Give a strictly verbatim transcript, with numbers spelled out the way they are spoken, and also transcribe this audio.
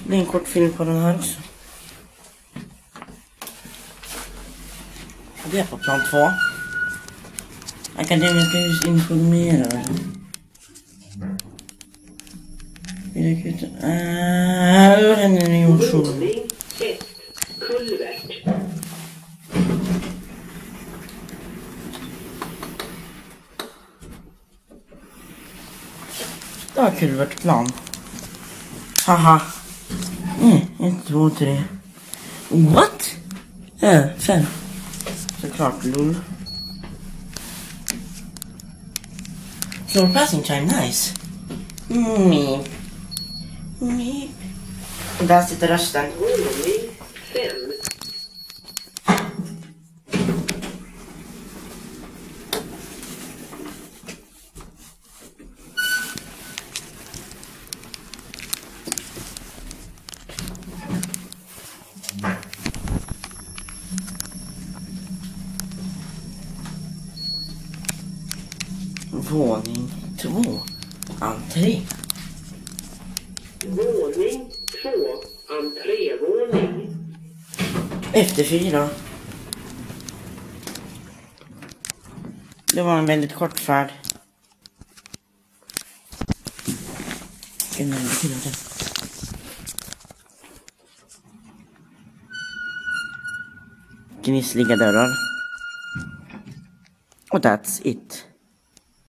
Det är en kort film på den här också. Det är på plan två. Akademiska hus informerar. Hur händer det i motion? Ja, kulvertplan. Haha. Mm, ett, två, tre. What? Ja, fem. Såklart, lol. Floor passing time, nice. Meep. Meep. Där sitter rösten. Fem. Våning två. Entré. Våning två. Entrévåning. Efter fyra. Det var en väldigt kort färd. Gnissliga dörrar. Och that's it.